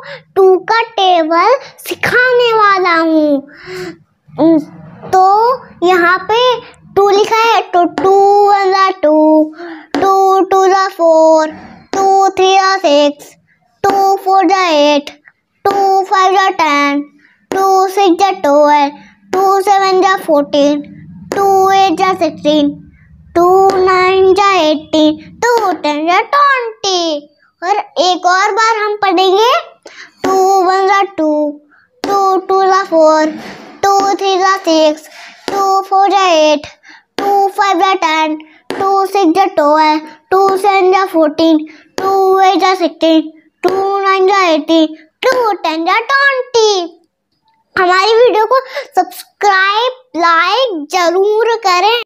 To का table सिखाने वाला हूँ। तो यहाँ पे 2 लिखा है, तो 2 1 2, 2 2 4, 2 3 6, 2 4 8, 2 5 10, 2 6 12, 2 7 14, 2 8 16, 2 9 18, 2 10 20। और एक और बार हम पढ़ेंगे, 2 1 2, 2 2 4, 2 3 6, 2 4 8, 2 5 10, 2 6 12, 2 7 14, 2 8 16, 2 9 18, 2 10 20। हमारी वीडियो को सब्सक्राइब लाइक जरूर करें।